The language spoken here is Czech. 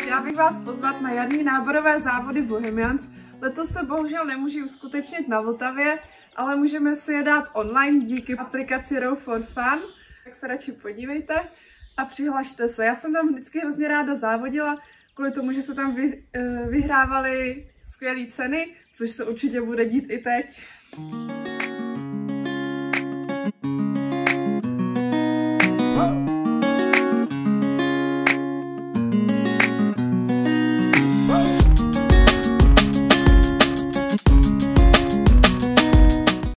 Já bych vás pozvat na jarní náborové závody Bohemians. Letos se bohužel nemůže uskutečnit na Vltavě, ale můžeme si je dát online díky aplikaci Row for Fun. Tak se radši podívejte a přihlašte se. Já jsem tam vždycky hrozně ráda závodila, kvůli tomu, že se tam vyhrávaly skvělé ceny, což se určitě bude dít i teď.